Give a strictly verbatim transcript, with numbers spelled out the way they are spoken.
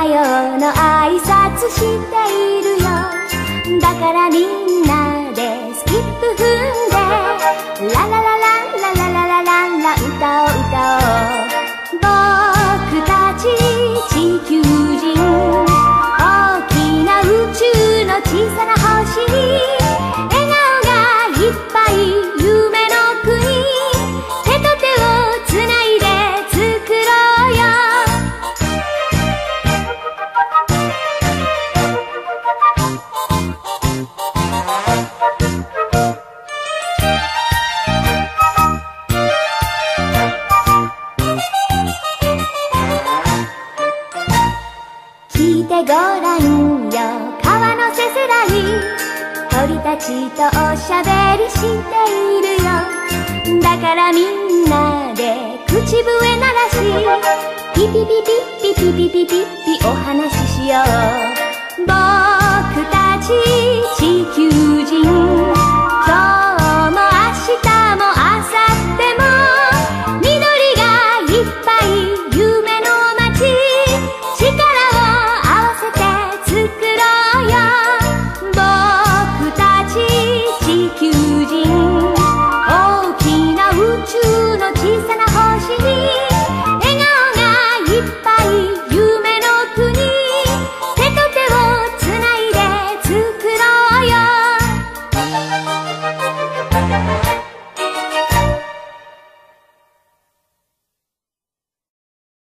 よの挨拶しているよ。だからみんなでスキップ踏んでララララララララララ歌を歌おう。僕たち地球人、大きな宇宙の小さな星に笑顔がいっぱい夢の国、手と手をつないで作ろうよ。聞いてごらんよ、川のせせらぎ、鳥たちとおしゃべりしているよ。だからみんなで口笛鳴らし、ピピピピピピピピピピお話ししよう。